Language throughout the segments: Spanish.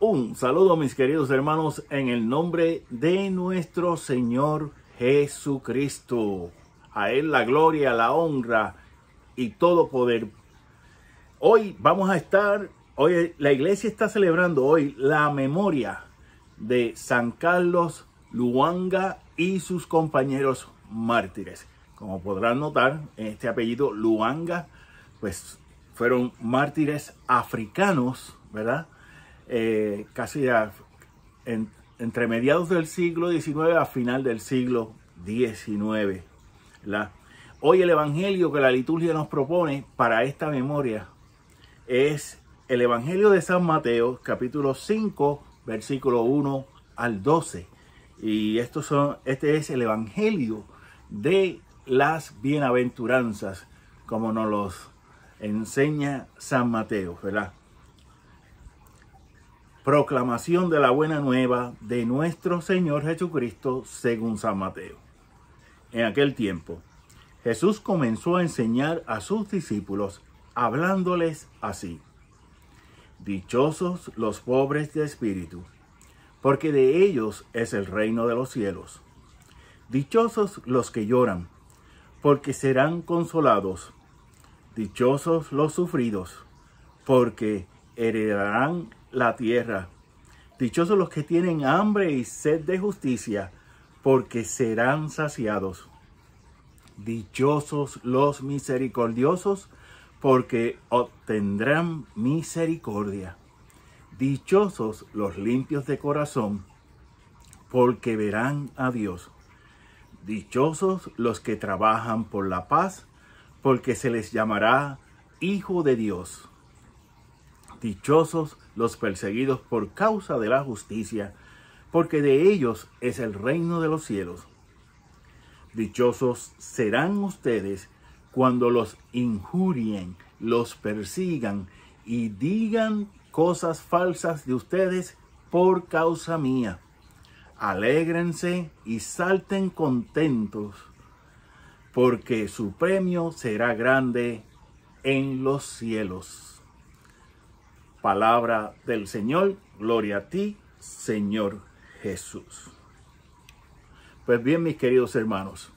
Un saludo, mis queridos hermanos, en el nombre de nuestro Señor Jesucristo. A Él la gloria, la honra y todo poder. Hoy la iglesia está celebrando hoy la memoria de San Carlos Lubanga y sus compañeros mártires. Como podrán notar, en este apellido Lubanga, pues fueron mártires africanos, ¿verdad? Casi entre mediados del siglo XIX a final del siglo XIX. Hoy el evangelio que la liturgia nos propone para esta memoria es el evangelio de San Mateo, capítulo 5, versículo 1 al 12. Y este es el evangelio de las bienaventuranzas, como nos los enseña San Mateo, ¿verdad? Proclamación de la buena nueva de nuestro Señor Jesucristo según San Mateo. En aquel tiempo, Jesús comenzó a enseñar a sus discípulos, hablándoles así: Dichosos los pobres de espíritu, porque de ellos es el reino de los cielos. Dichosos los que lloran, porque serán consolados. Dichosos los sufridos, porque heredarán la tierra. Dichosos los que tienen hambre y sed de justicia, porque serán saciados. Dichosos los misericordiosos, porque obtendrán misericordia. Dichosos los limpios de corazón, porque verán a Dios. Dichosos los que trabajan por la paz, porque se les llamará hijo de Dios. Dichosos los perseguidos por causa de la justicia, porque de ellos es el reino de los cielos. Dichosos serán ustedes cuando los injurien, los persigan y digan cosas falsas de ustedes por causa mía. Alégrense y salten contentos, porque su premio será grande en los cielos. Palabra del Señor, gloria a ti, Señor Jesús. Pues bien, mis queridos hermanos,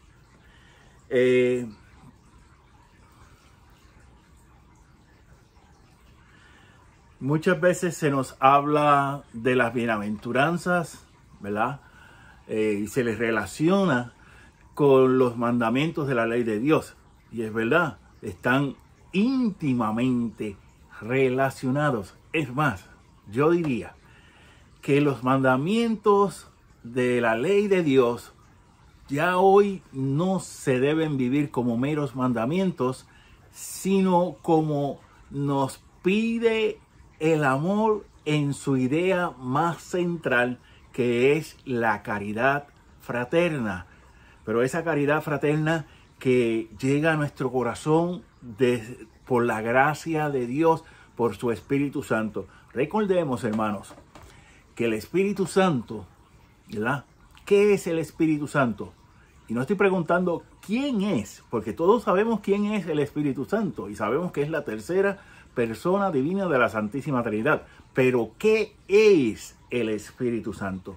muchas veces se nos habla de las bienaventuranzas, ¿verdad? Y se les relaciona con los mandamientos de la ley de Dios. Y es verdad, están íntimamente relacionados. Es más, yo diría que los mandamientos de la ley de Dios ya hoy no se deben vivir como meros mandamientos, sino como nos pide el amor en su idea más central, que es la caridad fraterna. Pero esa caridad fraterna que llega a nuestro corazón por la gracia de Dios, por su Espíritu Santo. Recordemos, hermanos, que el Espíritu Santo, ¿verdad? ¿Qué es el Espíritu Santo? Y no estoy preguntando quién es, porque todos sabemos quién es el Espíritu Santo y sabemos que es la tercera persona divina de la Santísima Trinidad. Pero ¿qué es el Espíritu Santo?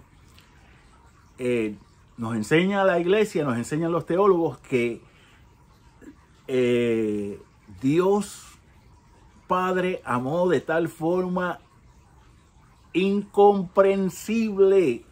Nos enseña la iglesia, nos enseñan los teólogos que Dios Padre amó de tal forma incomprensible,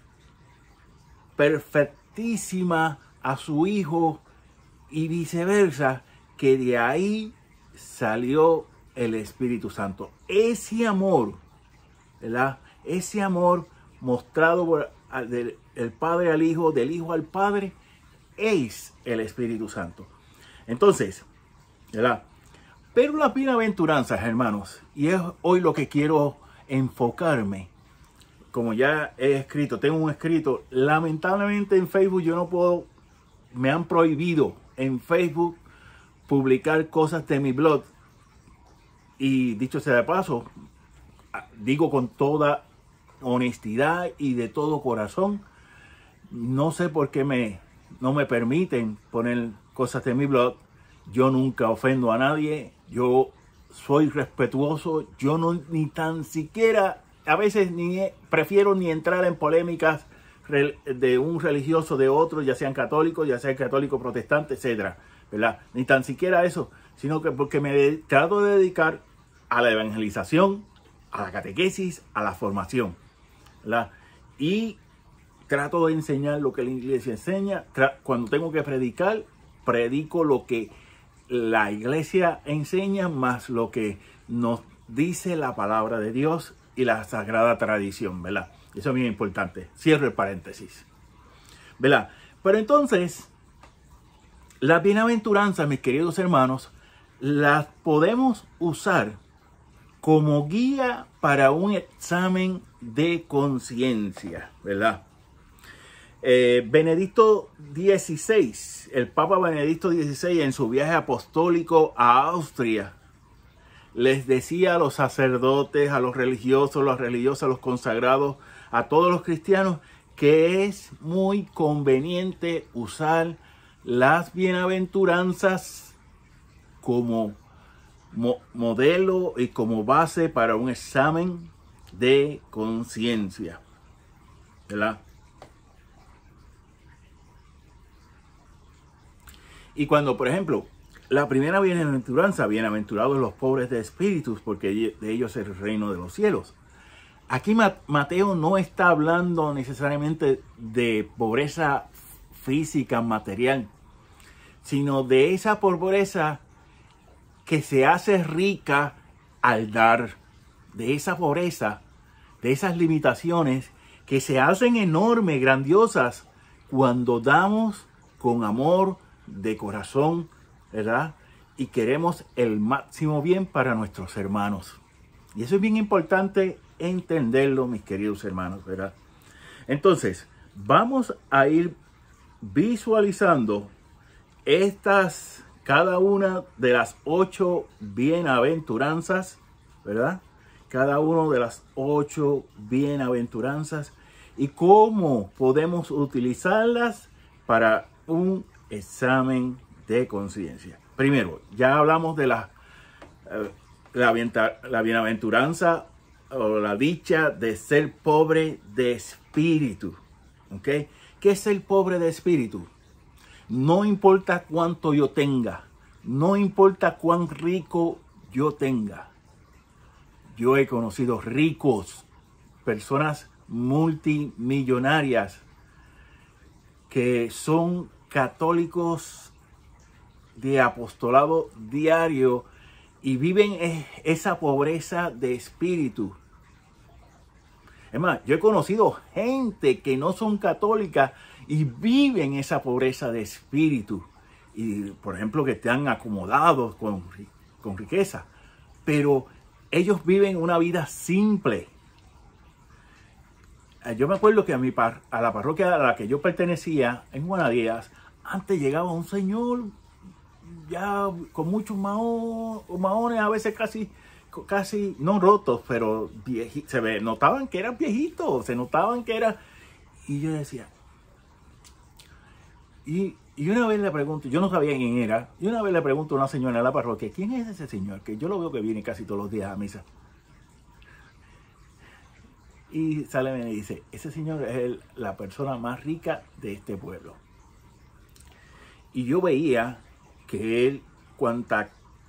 perfectísima a su Hijo y viceversa, que de ahí salió el Espíritu Santo. Ese amor, ¿verdad? Ese amor mostrado por del Padre al Hijo, del Hijo al Padre, es el Espíritu Santo. Entonces, ¿verdad? Pero las bienaventuranzas, hermanos, y es hoy lo que quiero enfocarme, como ya he escrito, tengo un escrito, lamentablemente en Facebook yo no puedo, me han prohibido en Facebook publicar cosas de mi blog, y dicho sea de paso, digo con toda honestidad y de todo corazón, no sé por qué no me permiten poner cosas de mi blog. Yo nunca ofendo a nadie, yo soy respetuoso, yo no ni tan siquiera a veces prefiero ni entrar en polémicas de un religioso de otro, ya sean católicos, ya sean católicos protestantes, etcétera, ¿verdad? Ni tan siquiera eso, sino que porque trato de dedicar a la evangelización, a la catequesis, a la formación, ¿verdad? Y trato de enseñar lo que la iglesia enseña. Cuando tengo que predicar, predico lo que la iglesia enseña más lo que nos dice la palabra de Dios y la sagrada tradición, ¿verdad? Eso es bien importante. Cierro el paréntesis, ¿verdad? Pero entonces, las bienaventuranzas, mis queridos hermanos, las podemos usar como guía para un examen de conciencia, ¿verdad? Benedicto XVI, el Papa Benedicto XVI, en su viaje apostólico a Austria, les decía a los sacerdotes, a los religiosos, a las religiosas, a los consagrados, a todos los cristianos, que es muy conveniente usar las bienaventuranzas como modelo y como base para un examen de conciencia, ¿verdad? Y cuando, por ejemplo, la primera bienaventuranza, bienaventurados los pobres de espíritus, porque de ellos es el reino de los cielos. Aquí Mateo no está hablando necesariamente de pobreza física, material, sino de esa pobreza que se hace rica al dar, de esa pobreza, de esas limitaciones que se hacen enormes, grandiosas, cuando damos con amor, de corazón, ¿verdad? Y queremos el máximo bien para nuestros hermanos. Y eso es bien importante entenderlo, mis queridos hermanos, ¿verdad? Entonces, vamos a ir visualizando cada una de las 8 bienaventuranzas, ¿verdad? Cada una de las 8 bienaventuranzas y cómo podemos utilizarlas para un examen de conciencia. Primero, ya hablamos de la bienaventuranza o la dicha de ser pobre de espíritu. ¿Ok? ¿Qué es ser pobre de espíritu? No importa cuánto yo tenga, no importa cuán rico yo tenga. Yo he conocido ricos, personas multimillonarias que son católicos de apostolado diario y viven esa pobreza de espíritu. Es más, yo he conocido gente que no son católicas y viven esa pobreza de espíritu. Y, por ejemplo, que están acomodados con riqueza. Pero ellos viven una vida simple. Yo me acuerdo que a la parroquia a la que yo pertenecía, en Juanadías, antes llegaba un señor ya con muchos maones, a veces casi no rotos, pero notaban que eran viejitos, se notaban que era. Y yo decía, y una vez le pregunto, yo no sabía quién era, y una vez le pregunto a una señora en la parroquia, ¿quién es ese señor? Que yo lo veo que viene casi todos los días a misa. Y sale y me dice, ese señor es la persona más rica de este pueblo. Y yo veía que él, cuanta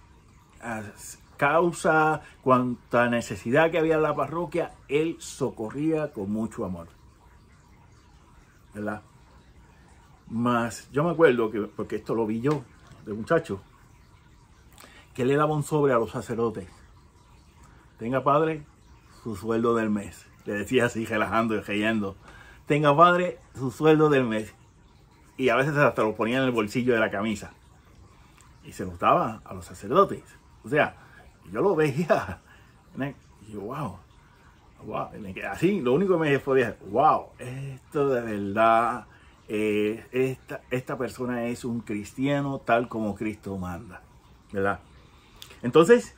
causa, cuanta necesidad que había en la parroquia, él socorría con mucho amor, ¿verdad? Más, yo me acuerdo que, porque esto lo vi yo, de muchacho, que le daba un sobre a los sacerdotes. Tenga, padre, su sueldo del mes. Le decía así, relajando y riendo. Tenga, padre, su sueldo del mes. Y a veces hasta lo ponía en el bolsillo de la camisa. Y se lo daba a los sacerdotes. O sea, yo lo veía. Y yo, wow. Así, lo único que me podía decir, wow, esto de verdad, esta persona es un cristiano tal como Cristo manda, ¿verdad? Entonces,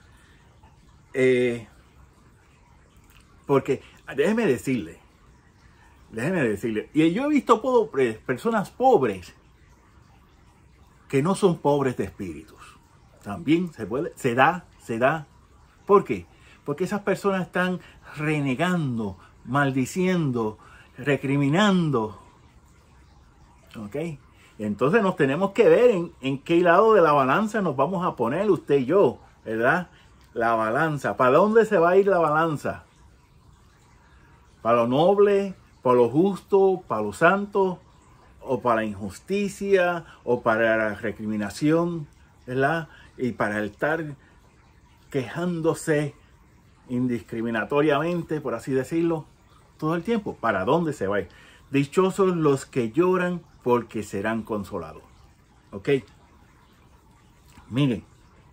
porque déjeme decirle, y yo he visto personas pobres que no son pobres de espíritus. También se da. ¿Por qué? Porque esas personas están renegando, maldiciendo, recriminando. ¿Ok? Entonces nos tenemos que ver en qué lado de la balanza nos vamos a poner usted y yo, ¿verdad? La balanza. ¿Para dónde se va a ir la balanza? ¿Para lo noble? ¿Para lo justo? ¿Para lo santo? ¿O para la injusticia? ¿O para la recriminación? ¿Verdad? Y para el estar quejándose indiscriminatoriamente, por así decirlo, todo el tiempo. ¿Para dónde se va a ir? Dichosos los que lloran, porque serán consolados. ¿Ok? Miren.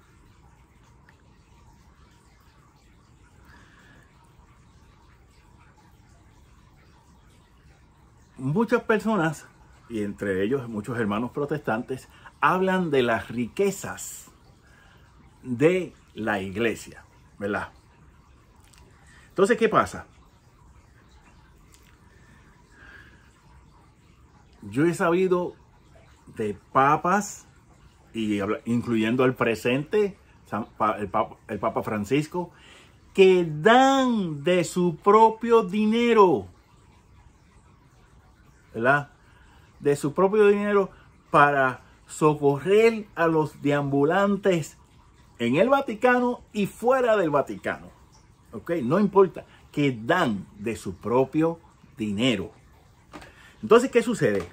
Muchas personas, y entre ellos muchos hermanos protestantes, hablan de las riquezas de la iglesia, ¿verdad? Entonces, ¿qué pasa? Yo he sabido de papas, y incluyendo el presente, el Papa Francisco, que dan de su propio dinero, ¿verdad? De su propio dinero para socorrer a los deambulantes en el Vaticano y fuera del Vaticano. ¿Ok? No importa, que dan de su propio dinero. Entonces, ¿qué sucede?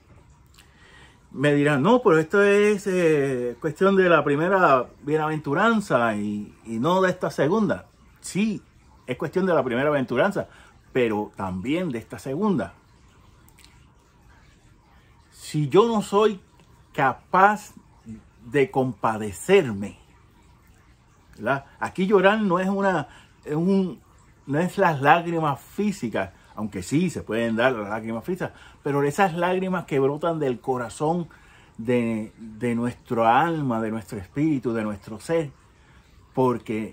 Me dirán, no, pero esto es cuestión de la primera bienaventuranza y no de esta segunda. Sí, es cuestión de la primera bienaventuranza, pero también de esta segunda. Si yo no soy capaz de compadecerme, ¿verdad? Aquí llorar no es no es las lágrimas físicas, aunque sí se pueden dar las lágrimas físicas, pero esas lágrimas que brotan del corazón de nuestro alma, de nuestro espíritu, de nuestro ser, porque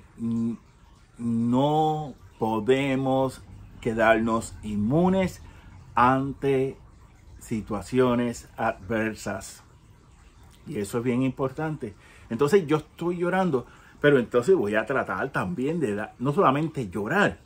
no podemos quedarnos inmunes ante situaciones adversas. Y eso es bien importante. Entonces yo estoy llorando, pero entonces voy a tratar también de no solamente llorar,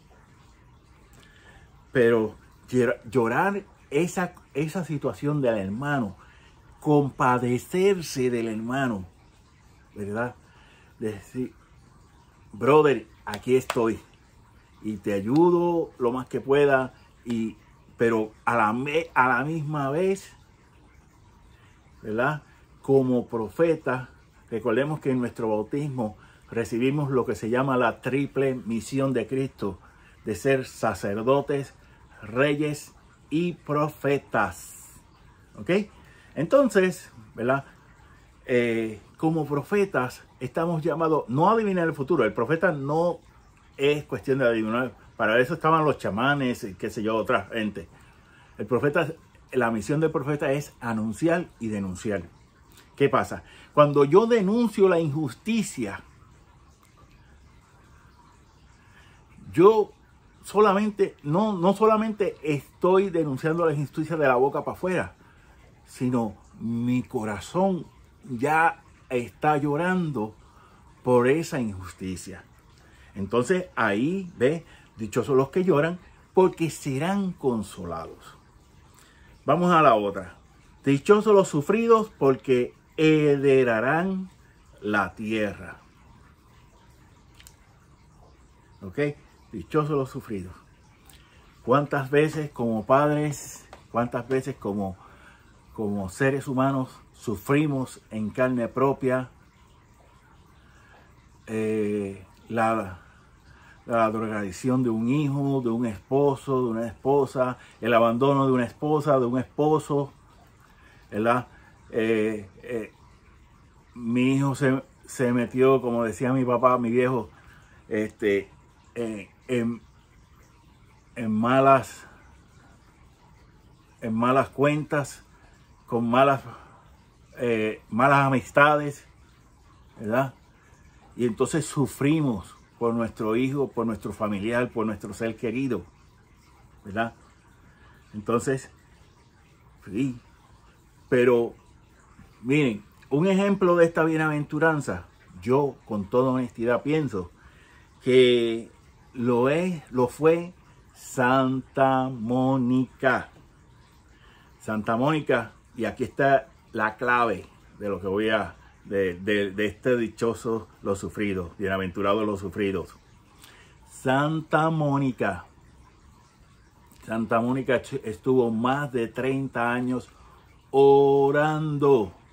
pero llorar esa situación del hermano, compadecerse del hermano, ¿verdad? Decir, brother, aquí estoy y te ayudo lo más que pueda, pero a la misma vez, ¿verdad? Como profeta, recordemos que en nuestro bautismo recibimos lo que se llama la triple misión de Cristo, de ser sacerdotes, reyes y profetas. ¿Ok? Entonces, ¿verdad? Como profetas estamos llamados no a adivinar el futuro. El profeta no es cuestión de adivinar. Para eso estaban los chamanes, qué sé yo, otra gente. El profeta, la misión del profeta es anunciar y denunciar. ¿Qué pasa? Cuando yo denuncio la injusticia, yo solamente, no solamente estoy denunciando la injusticia de la boca para afuera, sino mi corazón ya está llorando por esa injusticia. Entonces ahí, ve, dichosos los que lloran, porque serán consolados. Vamos a la otra. Dichosos los sufridos, porque heredarán la tierra. ¿Ok? Dichosos los sufridos. ¿Cuántas veces como padres, cuántas veces como seres humanos sufrimos en carne propia la drogadicción de un hijo, de un esposo, de una esposa, el abandono de una esposa, de un esposo, ¿verdad? Mi hijo se metió, como decía mi papá, mi viejo, en malas cuentas, con malas amistades, ¿verdad? Y entonces sufrimos por nuestro hijo, por nuestro familiar, por nuestro ser querido, ¿verdad? Entonces, sí. Pero, miren, un ejemplo de esta bienaventuranza, yo con toda honestidad pienso que lo fue Santa Mónica. Santa Mónica, y aquí está la clave de lo que voy a, de este dichoso los sufridos, bienaventurados los sufridos. Santa Mónica estuvo más de 30 años orando.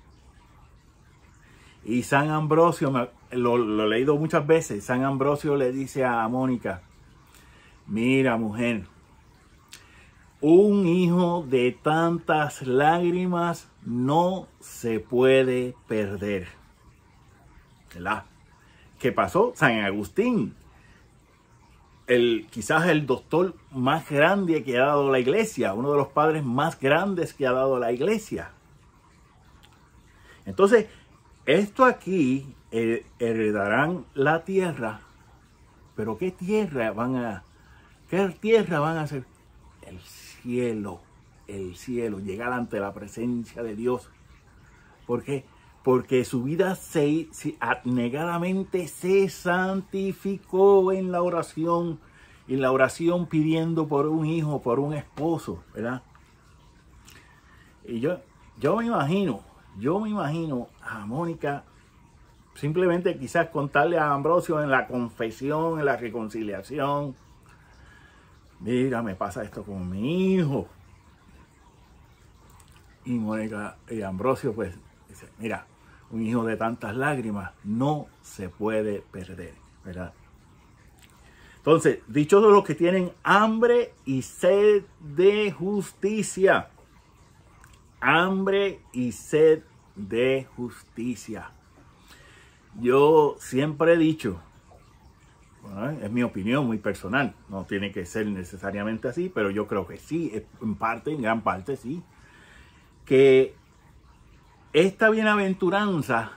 Y San Ambrosio, lo he leído muchas veces, San Ambrosio le dice a Mónica: mira, mujer, un hijo de tantas lágrimas no se puede perder. ¿Verdad? ¿Qué pasó? San Agustín, quizás el doctor más grande que ha dado la iglesia, uno de los padres más grandes que ha dado la iglesia. Entonces, esto aquí heredarán la tierra, pero ¿qué tierra van a hacer? El cielo, llegar ante la presencia de Dios. ¿Por qué? Porque su vida abnegadamente se santificó en la oración pidiendo por un hijo, por un esposo, ¿verdad? Y yo me imagino a Mónica simplemente quizás contarle a Ambrosio en la confesión, en la reconciliación: mira, me pasa esto con mi hijo. Y Mónica y Ambrosio pues dice: mira, un hijo de tantas lágrimas no se puede perder, ¿verdad? Entonces, dichosos los que tienen hambre y sed de justicia. Hambre y sed de justicia. Yo siempre he dicho, bueno, es mi opinión muy personal, no tiene que ser necesariamente así, pero yo creo que sí, en gran parte sí, que esta bienaventuranza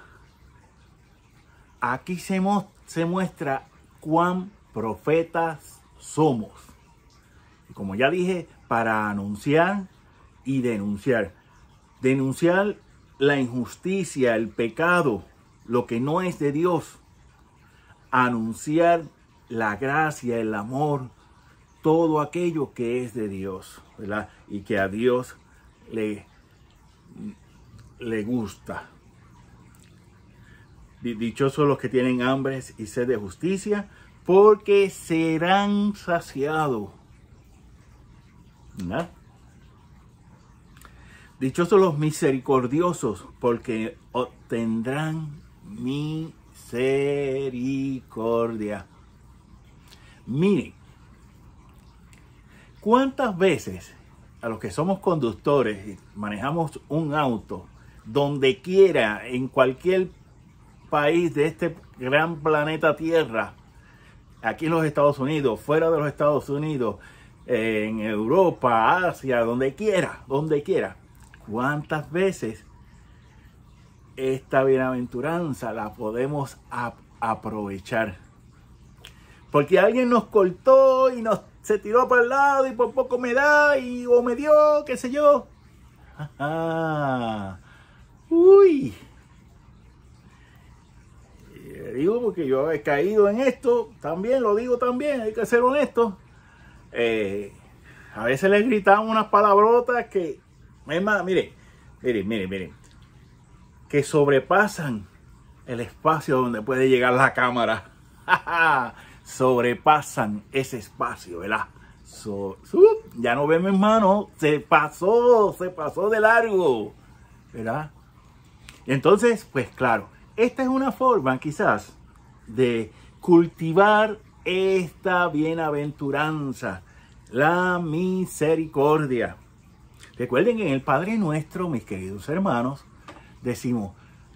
aquí se muestra cuán profetas somos. Y como ya dije, para anunciar y denunciar. Denunciar la injusticia, el pecado, lo que no es de Dios. Anunciar la gracia, el amor, todo aquello que es de Dios, ¿verdad? Y que a Dios le gusta. Dichosos los que tienen hambre y sed de justicia, porque serán saciados. ¿Verdad? Dichosos los misericordiosos, porque obtendrán misericordia. Miren, ¿cuántas veces a los que somos conductores y manejamos un auto, donde quiera, en cualquier país de este gran planeta Tierra, aquí en los Estados Unidos, fuera de los Estados Unidos, en Europa, Asia, donde quiera, cuántas veces esta bienaventuranza la podemos aprovechar? Porque alguien nos cortó y se tiró para el lado y por poco me da o me dio, qué sé yo. Uy. Digo porque yo he caído en esto, también lo digo también, hay que ser honesto. A veces les gritamos unas palabrotas que, miren, que sobrepasan el espacio donde puede llegar la cámara. Sobrepasan ese espacio, ¿verdad? Ya no ven mis manos, se pasó de largo, ¿verdad? Entonces, pues claro, esta es una forma quizás de cultivar esta bienaventuranza, la misericordia. Recuerden que en el Padre Nuestro, mis queridos hermanos, decimos: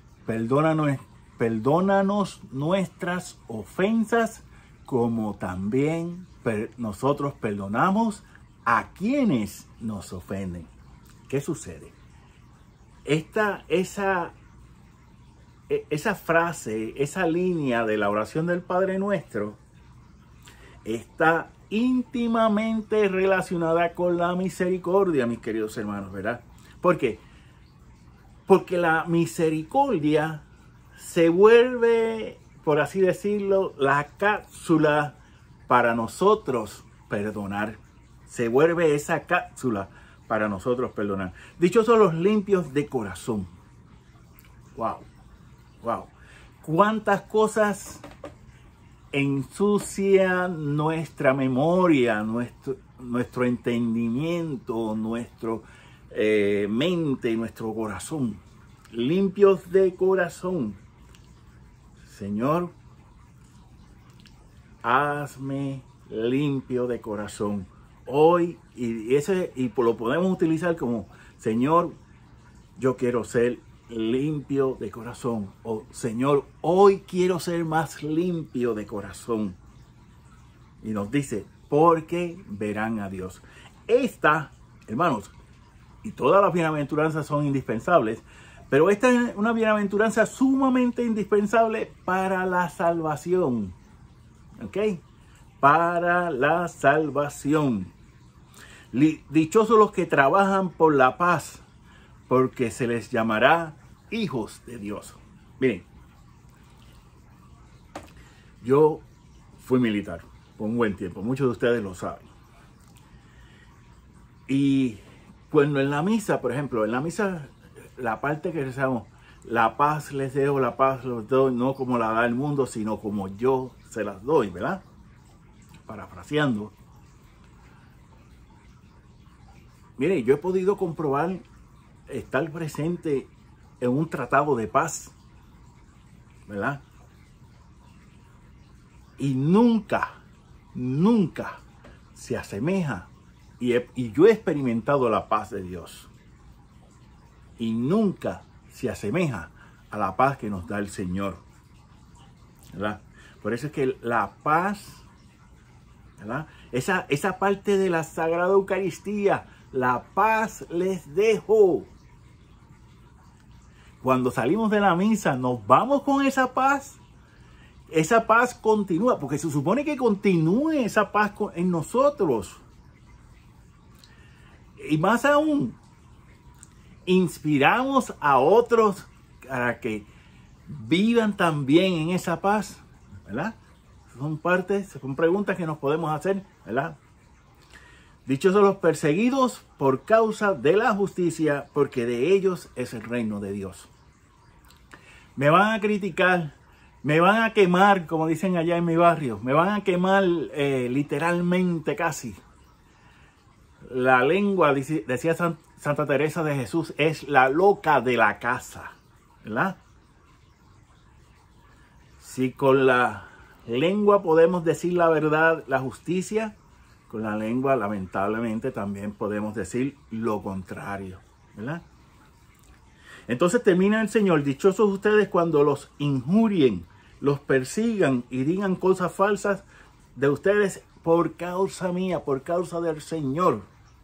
perdónanos nuestras ofensas, como también nosotros perdonamos a quienes nos ofenden. ¿Qué sucede? Esa frase, esa línea de la oración del Padre Nuestro está íntimamente relacionada con la misericordia, mis queridos hermanos, ¿verdad? ¿Por qué? Porque la misericordia se vuelve por así decirlo, la cápsula para nosotros perdonar. Se vuelve esa cápsula para nosotros perdonar. Dichosos los limpios de corazón. Wow, wow. Cuántas cosas ensucian nuestra memoria, nuestro entendimiento, nuestra mente, nuestro corazón. Limpios de corazón. Señor, hazme limpio de corazón. Hoy, y lo podemos utilizar como, Señor, yo quiero ser limpio de corazón. O Señor, hoy quiero ser más limpio de corazón. Y nos dice, porque verán a Dios. Esta, hermanos, y todas las bienaventuranzas son indispensables, pero esta es una bienaventuranza sumamente indispensable para la salvación. ¿Ok? Para la salvación. Dichosos los que trabajan por la paz, porque se les llamará hijos de Dios. Miren, yo fui militar por un buen tiempo, muchos de ustedes lo saben. Y cuando en la misa, por ejemplo, en la misa, la parte que rezamos, la paz les dejo, la paz les doy, no como la da el mundo, sino como yo se las doy, ¿verdad? Parafraseando. Mire, yo he podido comprobar estar presente en un tratado de paz, ¿verdad? Y nunca se asemeja, y yo he experimentado la paz de Dios, y nunca se asemeja a la paz que nos da el Señor, ¿verdad? Por eso es que la paz, ¿verdad? Esa parte de la Sagrada Eucaristía, la paz les dejo. Cuando salimos de la misa, nos vamos con esa paz. Esa paz continúa, porque se supone que continúe esa paz en nosotros. Y más aún, inspiramos a otros para que vivan también en esa paz, ¿verdad? Son preguntas que nos podemos hacer, ¿verdad? Dichosos los perseguidos por causa de la justicia, porque de ellos es el reino de Dios. Me van a criticar, me van a quemar, como dicen allá en mi barrio. Me van a quemar literalmente casi. La lengua, decía Santa Teresa de Jesús, es la loca de la casa, ¿verdad? Si con la lengua podemos decir la verdad, la justicia, con la lengua lamentablemente también podemos decir lo contrario, ¿verdad? Entonces termina el Señor: dichosos ustedes cuando los injurien, los persigan y digan cosas falsas de ustedes por causa mía, por causa del Señor.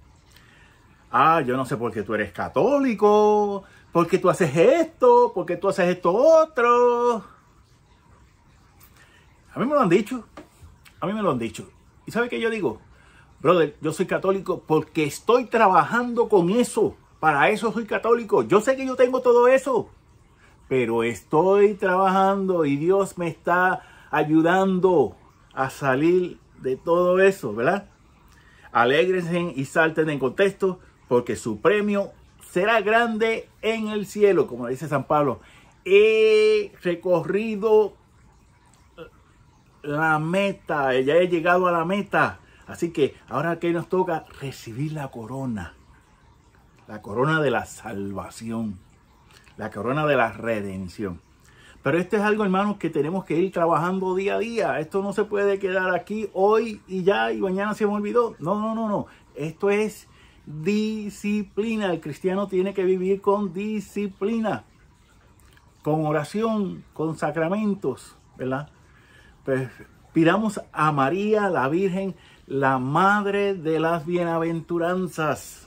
Yo no sé por qué tú eres católico, por qué tú haces esto, por qué tú haces esto otro. A mí me lo han dicho, ¿Y sabe qué yo digo? Brother, yo soy católico porque estoy trabajando con eso. Para eso soy católico. Yo sé que yo tengo todo eso, pero estoy trabajando y Dios me está ayudando a salir de todo eso, ¿verdad? Alégrense y salten en contexto, porque su premio será grande en el cielo, como dice San Pablo. He recorrido la meta, ya he llegado a la meta. Así que ahora que nos toca recibir la corona de la salvación, la corona de la redención. Pero esto es algo, hermanos, que tenemos que ir trabajando día a día. Esto no se puede quedar aquí hoy y ya y mañana se me olvidó. No. Esto es disciplina. El cristiano tiene que vivir con disciplina, con oración, con sacramentos, ¿verdad? Pues pidamos a María, la Virgen, la madre de las bienaventuranzas,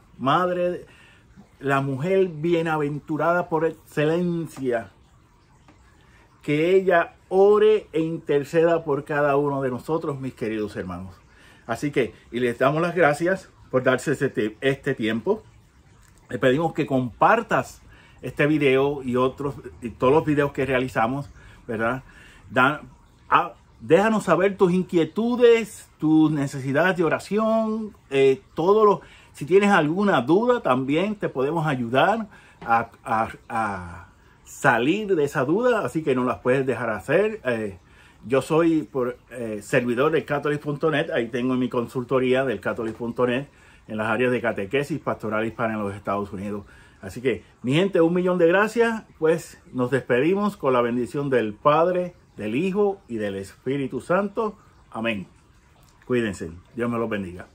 la mujer bienaventurada por excelencia, que ella ore e interceda por cada uno de nosotros, mis queridos hermanos. Así que, y les damos las gracias por darse este tiempo. Le pedimos que compartas este video y todos los videos que realizamos, ¿verdad? Déjanos saber tus inquietudes, tus necesidades de oración, si tienes alguna duda también te podemos ayudar a salir de esa duda, así que nos las puedes dejar hacer. Yo soy servidor del Catholic.net, ahí tengo mi consultoría del Catholic.net en las áreas de catequesis pastoral hispana en los Estados Unidos. Así que, mi gente, 1.000.000 de gracias. Pues nos despedimos con la bendición del Padre, del Hijo y del Espíritu Santo. Amén. Cuídense. Dios me los bendiga.